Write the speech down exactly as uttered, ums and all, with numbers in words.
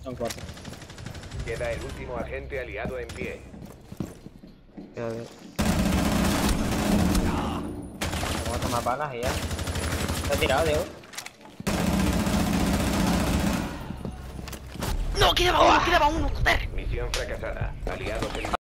Son cuatro. Queda el último agente aliado en pie. Queda bien. Vamos a tomar balas y ya. ¿Te has tirado, Diego? No, quedaba uno, quedaba uno, joder. Misión fracasada. Aliados eliminados.